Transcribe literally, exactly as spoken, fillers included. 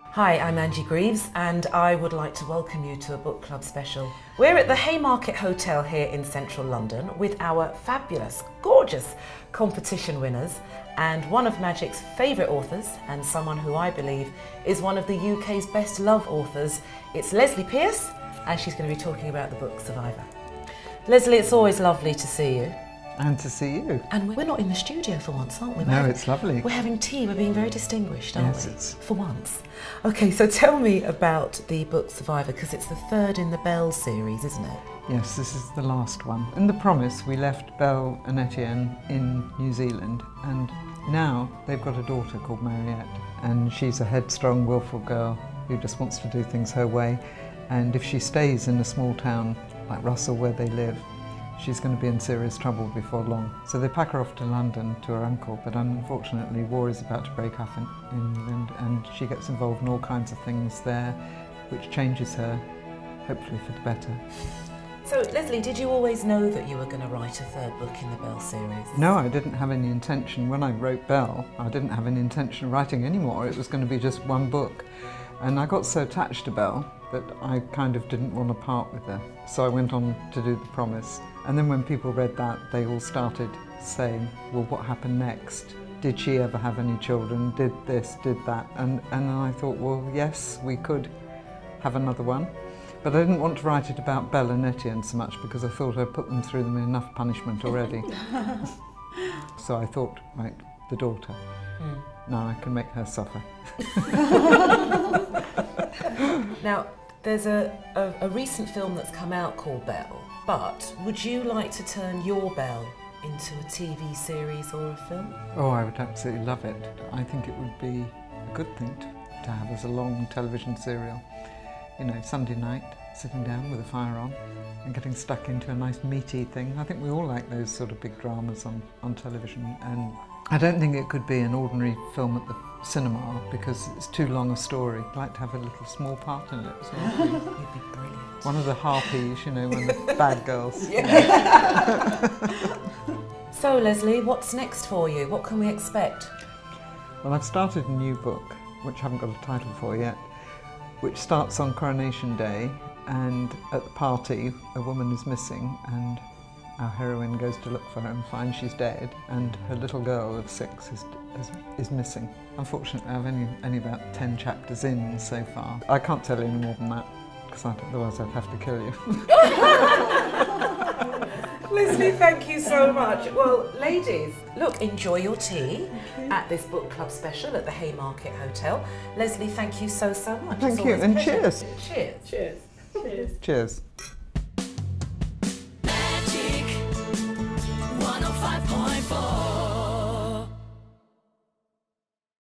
Hi, I'm Angie Greaves and I would like to welcome you to a book club special. We're at the Haymarket Hotel here in central London with our fabulous, gorgeous competition winners and one of Magic's favourite authors and someone who I believe is one of the U K's best love authors. It's Lesley Pearse and she's going to be talking about the book Survivor. Lesley, it's always lovely to see you. And to see you. And we're not in the studio for once, aren't we? We're no, having, it's lovely. We're having tea, we're being very distinguished, aren't yes, we? It's... For once. Okay, so tell me about the book Survivor, because it's the third in the Belle series, isn't it? Yes, this is the last one. In The Promise, we left Belle and Etienne in New Zealand, and now they've got a daughter called Mariette, and she's a headstrong, willful girl who just wants to do things her way, and if she stays in a small town like Russell where they live, she's going to be in serious trouble before long. So they pack her off to London to her uncle, but unfortunately war is about to break up in, in England and she gets involved in all kinds of things there, which changes her, hopefully for the better. So Lesley, did you always know that you were going to write a third book in the Belle series? No, I didn't have any intention. When I wrote Belle, I didn't have any intention of writing any more. It was going to be just one book. And I got so attached to Belle that I kind of didn't want to part with her. So I went on to do The Promise. And then when people read that, they all started saying, well, what happened next? Did she ever have any children? Did this, did that? And, and then I thought, well, yes, we could have another one. But I didn't want to write it about Belle and Etienne so much because I thought I'd put them through them enough punishment already. So I thought, right, the daughter. Mm. Now I can make her suffer. Now, there's a, a, a recent film that's come out called Belle. But would you like to turn your Belle into a T V series or a film? Oh, I would absolutely love it. I think it would be a good thing to, to have as a long television serial. You know, Sunday night, sitting down with a fire on and getting stuck into a nice meaty thing. I think we all like those sort of big dramas on, on television, and I don't think it could be an ordinary film at the cinema because it's too long a story. I'd like to have a little small part in it as well. You'd be brilliant. One of the harpies, you know, one of the bad girls. So Lesley, what's next for you? What can we expect? Well, I've started a new book, which I haven't got a title for yet, which starts on Coronation Day, and at the party a woman is missing and our heroine goes to look for her and finds she's dead, and her little girl of six is, is, is missing. Unfortunately, I've only, only about ten chapters in so far. I can't tell you any more than that, because otherwise I'd have to kill you. Lesley, thank you so much. Well, ladies, look, enjoy your tea at this book club special at the Haymarket Hotel. Lesley, thank you so, so much. Thank you, and cheers. Cheers. Cheers. Cheers. Cheers.